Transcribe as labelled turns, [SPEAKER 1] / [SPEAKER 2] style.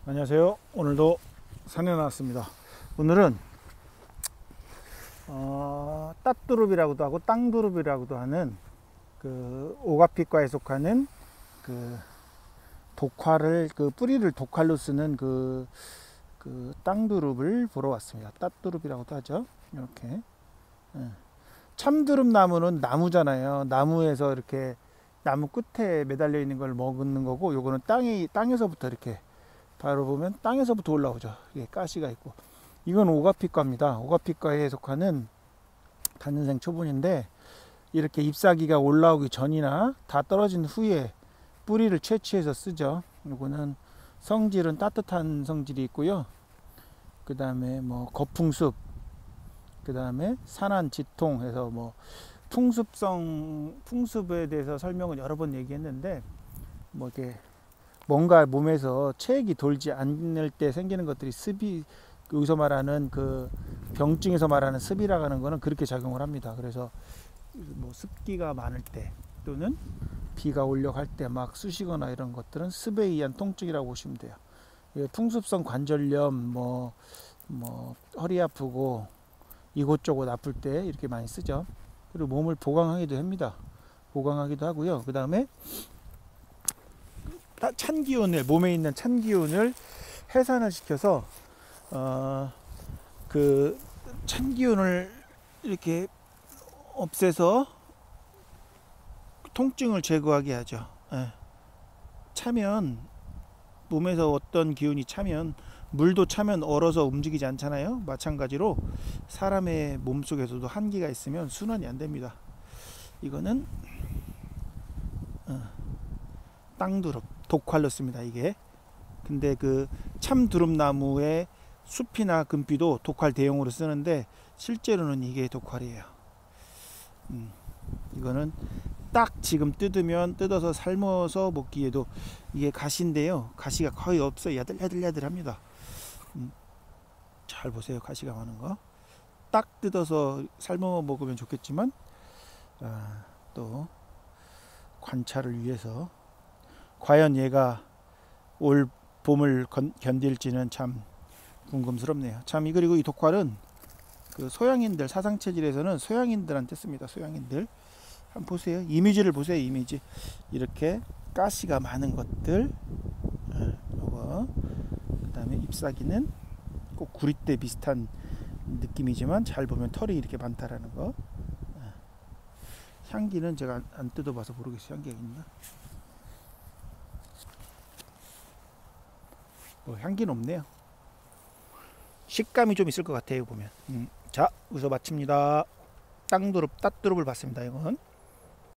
[SPEAKER 1] 안녕하세요. 오늘도 산에 나왔습니다. 오늘은 따뚜룹이라고도 하고 땅두릅이라고도 하는 그 오가피과에 속하는 그 독화를 뿌리를 독활로 쓰는 그 땅두릅을 보러 왔습니다. 따뚜룹이라고도 하죠. 이렇게 참두릅 나무는 나무잖아요. 나무에서 이렇게 나무 끝에 매달려 있는 걸 먹는 거고, 요거는 땅에서부터 이렇게 바로 보면 땅에서부터 올라오죠. 이게 가시가 있고, 이건 오가피과입니다. 오가피과에 속하는 단연생 초분인데, 이렇게 잎사귀가 올라오기 전이나 다 떨어진 후에 뿌리를 채취해서 쓰죠. 이거는 성질은 따뜻한 성질이 있고요. 그 다음에 뭐 거풍습, 그 다음에 산한 지통 해서 뭐 풍습에 대해서 설명은 여러 번 얘기했는데, 뭐 이게 뭔가 몸에서 체액이 돌지 않을 때 생기는 것들이 습이, 여기서 말하는 그 병증에서 말하는 습이라고 하는 거는 그렇게 작용을 합니다. 그래서 뭐 습기가 많을 때 또는 비가 올려갈 때 막 쑤시거나 이런 것들은 습에 의한 통증이라고 보시면 돼요. 풍습성 관절염, 뭐 허리 아프고 이곳저곳 아플 때 이렇게 많이 쓰죠. 그리고 몸을 보강하기도 합니다. 보강하기도 하고요. 그 다음에 찬 기운을, 몸에 있는 찬 기운을 해산을 시켜서 그 찬 기운을 이렇게 없애서 통증을 제거하게 하죠. 차면, 몸에서 어떤 기운이 차면, 물도 차면 얼어서 움직이지 않잖아요. 마찬가지로 사람의 몸속에서도 한기가 있으면 순환이 안 됩니다. 이거는 땅두릅, 독활로 씁니다. 이게 근데 그 참두릅나무의 숲이나 금피도 독활 대용으로 쓰는데, 실제로는 이게 독활이에요. 이거는 딱 지금 뜯어서 삶아서 먹기에도, 이게 가시인데요, 가시가 거의 없어요. 야들야들합니다. 잘 보세요. 가시가 많은 거 딱 뜯어서 삶아 먹으면 좋겠지만, 또 관찰을 위해서 과연 얘가 올 봄을 견딜지는 참 궁금스럽네요. 참. 그리고 이 독활은 그 소양인들, 사상체질에서는 소양인들한테 씁니다. 소양인들 한번 보세요. 이미지를 보세요. 이미지. 이렇게 가시가 많은 것들, 요거. 그 다음에 잎사귀는 꼭 구릿대 비슷한 느낌이지만 잘 보면 털이 이렇게 많다라는 거. 향기는 제가 안 뜯어봐서 모르겠어요. 향기가 있나? 향기는 없네요. 식감이 좀 있을 것 같아요. 보면. 자, 여기서 마칩니다. 따뚜릅을 봤습니다. 이건